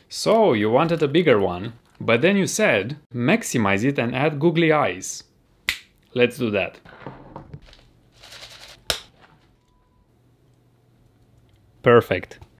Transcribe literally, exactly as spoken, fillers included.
So you wanted a bigger one, but then you said, maximize it and add googly eyes. Let's do that. Perfect.